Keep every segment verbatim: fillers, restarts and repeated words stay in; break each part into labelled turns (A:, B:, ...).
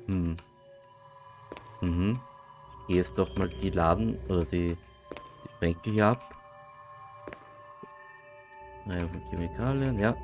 A: Hm. Mhm. Ich gehe jetzt doch mal die Laden oder die, die Schränke hier ab. Reihe von Chemikalien, ja.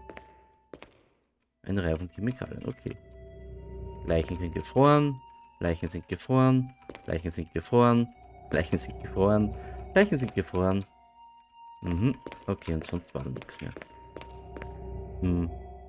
A: Eine Reihe von Chemikalien, okay. Leichen sind gefroren. Leichen sind gefroren. Leichen sind gefroren. Leichen sind gefroren. Leichen sind gefroren. Mhm. Okay, und sonst war nichts mehr. Hm.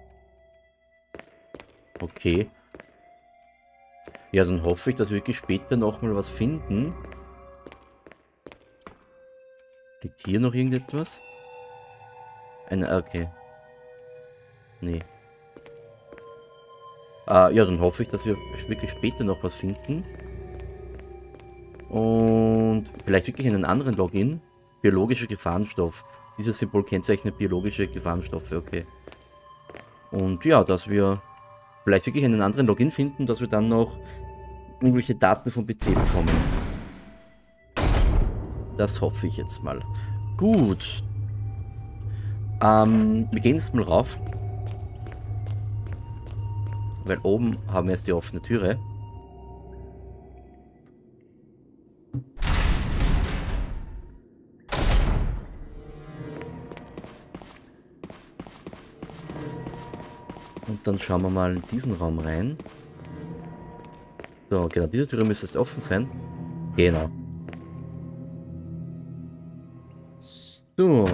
A: Okay. Ja, dann hoffe ich, dass wir wirklich später nochmal was finden. Liegt hier noch irgendetwas? Eine, okay. Nee. Äh, ja, dann hoffe ich, dass wir wirklich später noch was finden. Und vielleicht wirklich einen anderen Login. Biologischer Gefahrenstoff. Dieses Symbol kennzeichnet biologische Gefahrenstoffe, okay. Und ja, dass wir vielleicht wirklich einen anderen Login finden, dass wir dann noch irgendwelche Daten vom P C bekommen. Das hoffe ich jetzt mal. Gut. Ähm, wir gehen jetzt mal rauf. Weil oben haben wir jetzt die offene Türe. Und dann schauen wir mal in diesen Raum rein. So, genau, diese Türe müsste jetzt offen sein. Genau. So.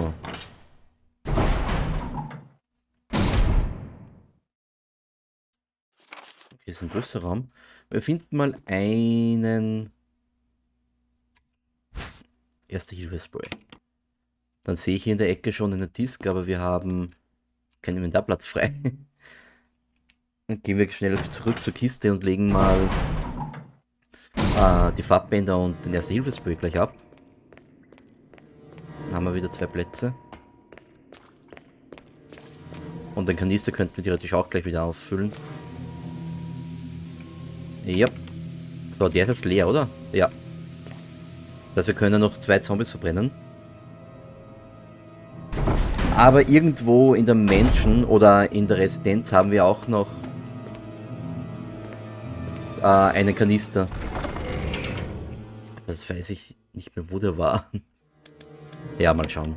A: Hier ist ein größerer Raum. Wir finden mal einen Erste-Hilfe-Spray. Dann sehe ich hier in der Ecke schon einen Disk, aber wir haben keinen Inventarplatz frei. Dann gehen wir schnell zurück zur Kiste und legen mal äh, die Farbbänder und den Erste-Hilfe-Spray gleich ab. Dann haben wir wieder zwei Plätze. Und den Kanister könnten wir theoretisch auch gleich wieder auffüllen. Ja. So, der ist jetzt leer, oder? Ja. Das heißt, wir können noch zwei Zombies verbrennen. Aber irgendwo in der Mansion oder in der Residenz haben wir auch noch äh, einen Kanister. Das weiß ich nicht mehr, wo der war. Ja, mal schauen.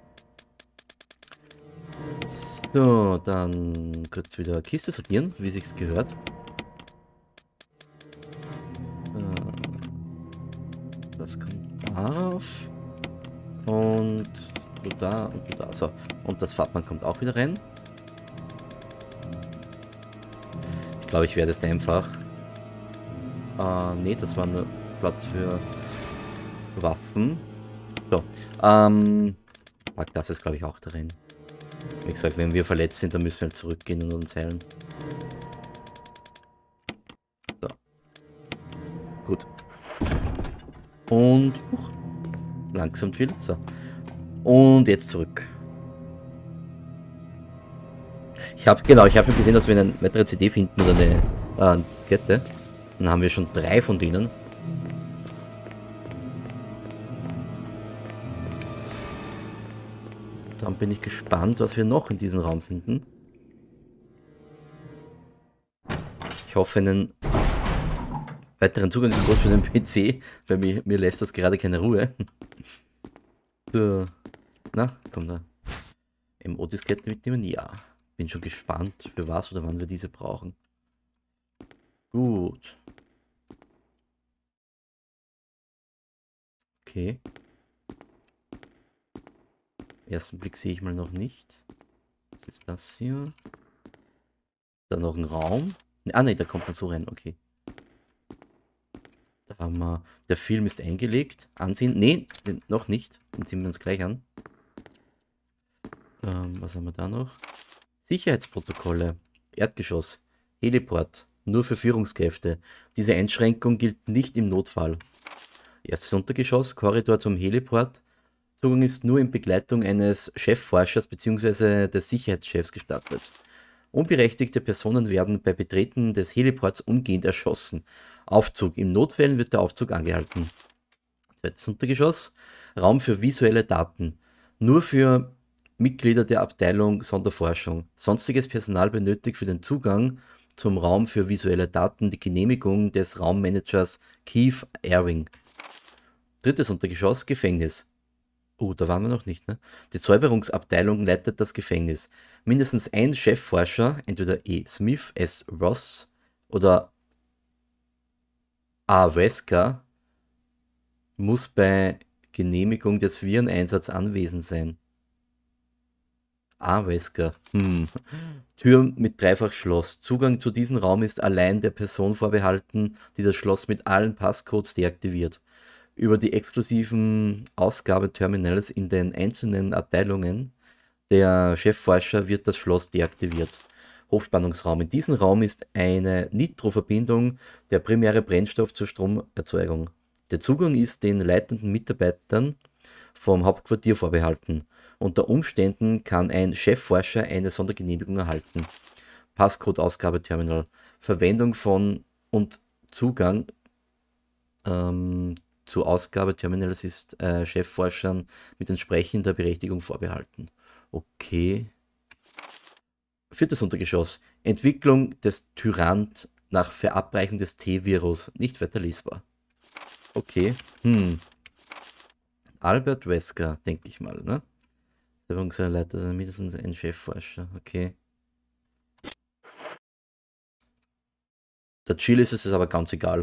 A: So, dann kurz wieder Kiste sortieren, wie sich's gehört. Das kommt darauf. Und du da und du da. So, und das Farbband kommt auch wieder rein. Ich glaube, ich werde es einfach. Äh, nee, das war nur Platz für Waffen. So, ähm, pack das ist, glaube ich, auch darin. Wie gesagt, wenn wir verletzt sind, dann müssen wir halt zurückgehen und uns heilen. So. Gut. Und uh, langsam viel. So. Und jetzt zurück. Ich habe genau, ich habe schon gesehen, dass wir eine weitere C D finden oder eine äh, Kette. Dann haben wir schon drei von denen. Dann bin ich gespannt, was wir noch in diesem Raum finden. Ich hoffe, einen weiteren Zugangscode für den P C, weil mir, mir lässt das gerade keine Ruhe. So. Na, komm da. M O-Diskette mitnehmen? Ja. Bin schon gespannt, für was oder wann wir diese brauchen. Gut. Okay. Ersten Blick sehe ich mal noch nicht. Was ist das hier? Da noch ein Raum. Ah ne, da kommt man so rein, okay. Da haben wir. Der Film ist eingelegt. Ansehen. Ne, noch nicht. Den sehen wir uns gleich an. Ähm, was haben wir da noch? Sicherheitsprotokolle. Erdgeschoss. Heliport. Nur für Führungskräfte. Diese Einschränkung gilt nicht im Notfall. Erstes Untergeschoss. Korridor zum Heliport. Zugang ist nur in Begleitung eines Chefforschers bzw. des Sicherheitschefs gestattet. Unberechtigte Personen werden bei Betreten des Heliports umgehend erschossen. Aufzug. In Notfällen wird der Aufzug angehalten. Zweites Untergeschoss. Raum für visuelle Daten. Nur für Mitglieder der Abteilung Sonderforschung. Sonstiges Personal benötigt für den Zugang zum Raum für visuelle Daten die Genehmigung des Raummanagers Keith Erwing. Drittes Untergeschoss, Gefängnis. Oh, da waren wir noch nicht, ne? Die Säuberungsabteilung leitet das Gefängnis. Mindestens ein Chefforscher, entweder E. Smith, S. Ross oder A. Wesker, muss bei Genehmigung des Vireneinsatzes anwesend sein. A. Wesker. Hm. Tür mit Dreifachschloss. Zugang zu diesem Raum ist allein der Person vorbehalten, die das Schloss mit allen Passcodes deaktiviert. Über die exklusiven Ausgabeterminals in den einzelnen Abteilungen der Chefforscher wird das Schloss deaktiviert. Hochspannungsraum. In diesem Raum ist eine Nitroverbindung der primäre Brennstoff zur Stromerzeugung. Der Zugang ist den leitenden Mitarbeitern vom Hauptquartier vorbehalten. Unter Umständen kann ein Chefforscher eine Sondergenehmigung erhalten. Passcode-Ausgabeterminal. Verwendung von und Zugang ähm, zu Ausgabeterminals ist äh, Chefforschern mit entsprechender Berechtigung vorbehalten. Okay. Viertes Untergeschoss. Entwicklung des Tyrant nach Verabreichung des T-Virus. Nicht weiter lesbar. Okay. Hm. Albert Wesker, denke ich mal, ne? Leiter, mindestens ein Chefforscher. Okay. Der Chill ist es aber ganz egal.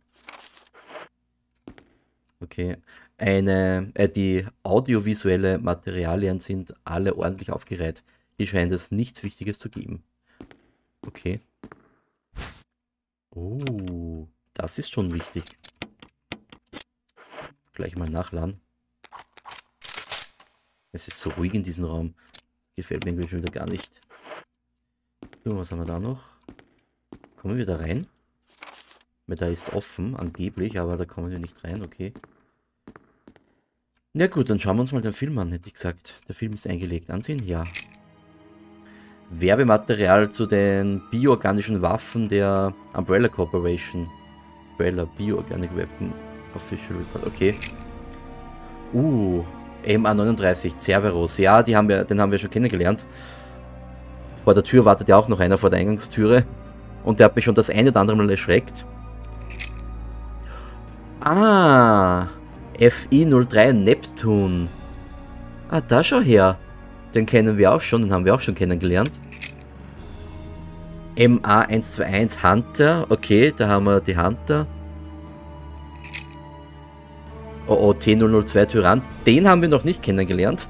A: Okay. Eine, äh, die audiovisuelle Materialien sind alle ordentlich aufgereiht. Hier scheint es nichts Wichtiges zu geben. Okay. Oh, das ist schon wichtig. Gleich mal nachladen. Es ist so ruhig in diesem Raum. Gefällt mir irgendwie schon wieder gar nicht. So, was haben wir da noch? Kommen wir da rein? Weil da ist offen, angeblich, aber da kommen wir nicht rein, okay. Na gut, dann schauen wir uns mal den Film an, hätte ich gesagt. Der Film ist eingelegt. Ansehen? Ja. Werbematerial zu den bioorganischen Waffen der Umbrella Corporation. Umbrella Bioorganic Weapon Official Report. Okay. Uh, M A neununddreißig, Cerberus. Ja, die haben wir, den haben wir schon kennengelernt. Vor der Tür wartet ja auch noch einer vor der Eingangstüre. Und der hat mich schon das eine oder andere Mal erschreckt. Ah, F I null drei Neptun. Ah, da schau her. Den kennen wir auch schon, den haben wir auch schon kennengelernt. M A eins zwei eins Hunter. Okay, da haben wir die Hunter. Oh, oh, T null null zwei Tyrann. Den haben wir noch nicht kennengelernt.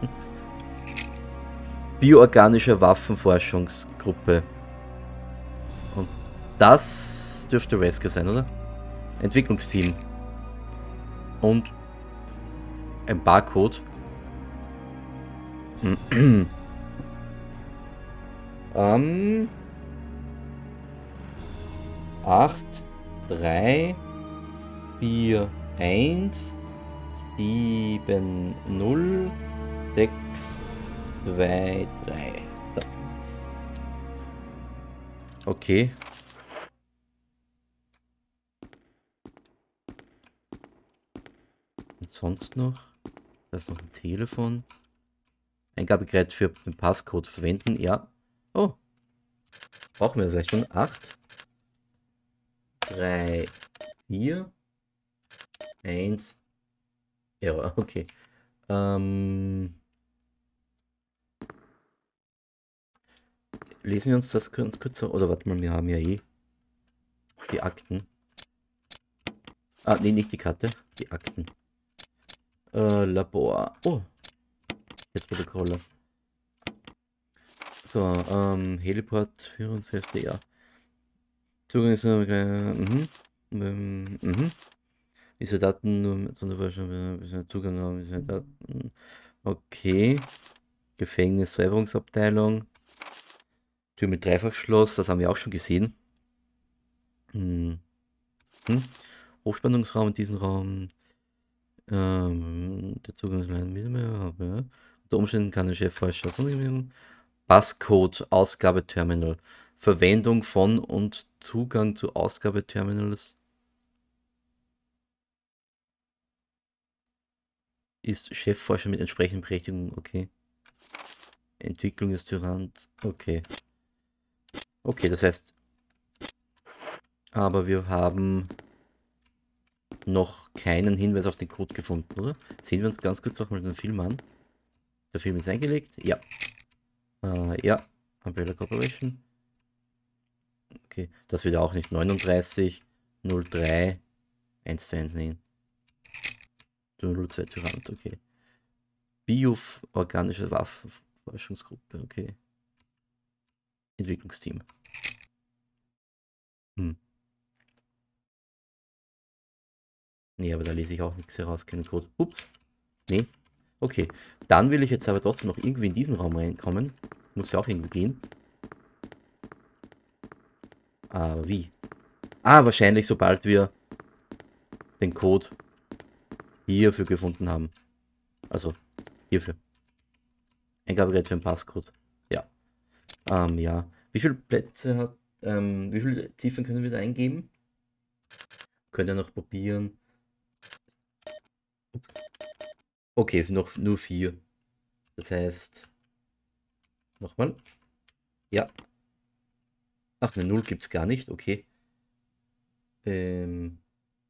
A: Bioorganische Waffenforschungsgruppe. Und das dürfte Wesker sein, oder? Entwicklungsteam. Und ein Barcode. ähm, acht, drei, vier, eins, sieben, null, sechs, zwei, drei. So. Okay. Und sonst noch? Da ist noch ein Telefon. Eingabegerät für den Passcode verwenden, ja. Oh. Brauchen wir vielleicht schon. acht, drei, vier, eins, Error, okay. Ähm, lesen wir uns das ganz kurz, oder warte mal, wir haben ja eh die Akten. Ah, nee, nicht die Karte, die Akten. Äh, Labor. Oh, jetzt Protokolle. So, ähm, Heliport, Führungshefte, ja. Zugang ist, äh, mhm, ähm, mhm. Diese Daten nur von der Forschung, Zugang haben, diese Daten. Okay. Gefängnis, Säuberungsabteilung. Tür mit Dreifachschloss, das haben wir auch schon gesehen. Hm. Hm. Hochspannungsraum in diesem Raum. Ähm, der Zugang ist leider mehr, aber ja. Unter Umständen kann der Chefforscher Passcode, Ausgabeterminal. Verwendung von und Zugang zu Ausgabeterminals ist Chefforscher mit entsprechenden Berechtigungen, okay. Entwicklung des Tyrant, okay. Okay, das heißt, Aber wir haben noch keinen Hinweis auf den Code gefunden, oder? Sehen wir uns ganz kurz nochmal den Film an. Der Film ist eingelegt. Ja. Äh, ja. Umbrella Corporation. Okay, das wird auch nicht. neununddreißig null drei eins zwei eins neun. null zwei Tyrant, okay. Biov organische Waffenforschungsgruppe, okay. Entwicklungsteam. Hm. Nee, aber da lese ich auch nichts heraus, keinen Code. Ups. Nee. Okay. Dann will ich jetzt aber trotzdem noch irgendwie in diesen Raum reinkommen. Muss ja auch irgendwie gehen. Aber wie? Ah, wahrscheinlich sobald wir den Code hierfür gefunden haben. Also hierfür. Eingabegerät für ein Passcode. Ja. Ähm, ja. Wie viele Plätze hat, ähm, wie viele Ziffern können wir da eingeben? Können wir noch probieren. Okay, noch nur vier. Das heißt, nochmal. Ja. Ach, eine Null gibt es gar nicht. Okay. Ähm.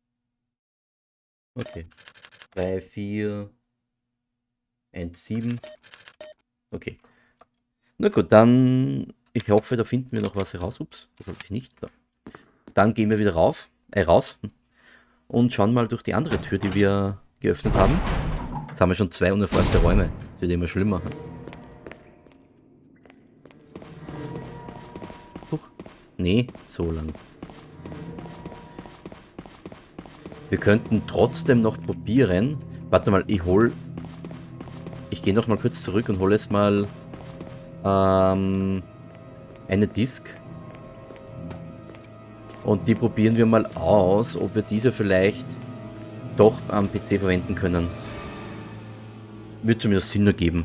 A: Okay. drei, vier, eins, sieben. Okay. Na gut, dann. Ich hoffe, da finden wir noch was heraus. Ups, das wollte ich nicht. Dann gehen wir wieder rauf, äh, raus und schauen mal durch die andere Tür, die wir geöffnet haben. Jetzt haben wir schon zwei unerforschte Räume. Das wird immer schlimmer. Huch. Nee, so lang. Wir könnten trotzdem noch probieren. Warte mal, ich hol. Ich gehe noch mal kurz zurück und hole jetzt mal ähm, eine Disk. Und die probieren wir mal aus, ob wir diese vielleicht doch am P C verwenden können. Wird zumindest Sinn ergeben.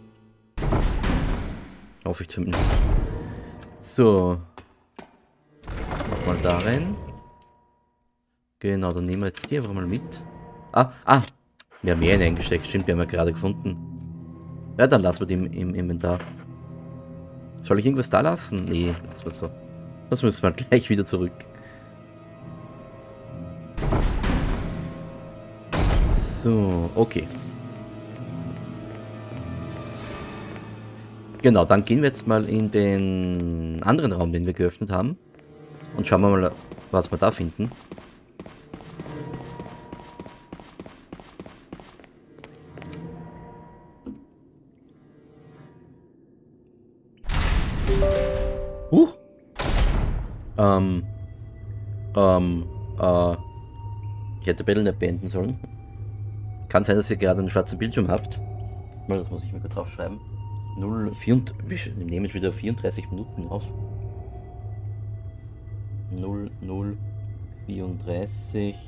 A: Hoffe ich zumindest. So. Nochmal da rein. Genau, dann nehmen wir jetzt die einfach mal mit. Ah, ah. Wir haben mehr eingesteckt. Stimmt, wir haben ja gerade gefunden. Ja, dann lassen wir die im, im Inventar. Soll ich irgendwas da lassen? Nee, lassen wir so. Das müssen wir gleich wieder zurück. So, okay. Genau, dann gehen wir jetzt mal in den anderen Raum, den wir geöffnet haben. Und schauen wir mal, was wir da finden. Huch! Ähm. Ähm. Äh. Ich hätte Battle nicht beenden sollen. Kann sein, dass ihr gerade einen schwarzen Bildschirm habt. Das muss ich mir kurz draufschreiben. null, vier, wir nehmen jetzt wieder vierunddreißig Minuten auf. null, null, vierunddreißig.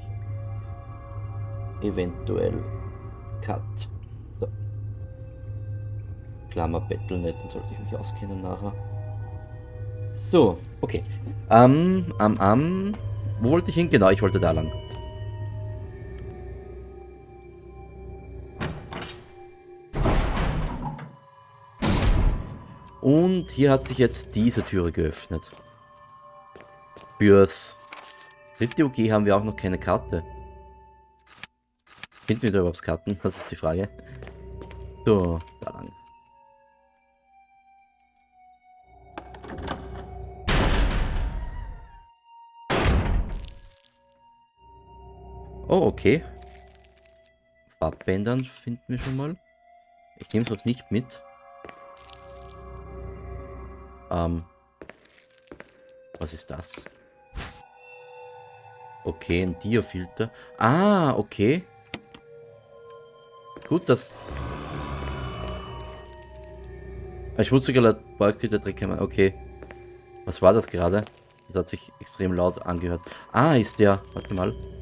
A: Eventuell Cut. So. Klammer Battlenet, dann sollte ich mich auskennen nachher. So, okay. Ähm, am, um, am. Um, wo wollte ich hin? Genau, ich wollte da lang. Und hier hat sich jetzt diese Türe geöffnet. Fürs dritte O G haben wir auch noch keine Karte. Finden wir da überhaupt Karten? Das ist die Frage. So, da lang. Oh, okay. Farbbändern finden wir schon mal. Ich nehme es noch nicht mit. Ähm. Was ist das? Okay, ein Diafilter. Ah, okay. Gut, das... Ein schmutziger Laborkritter-Trickhammer. Okay. Was war das gerade? Das hat sich extrem laut angehört. Ah, ist der... Warte mal.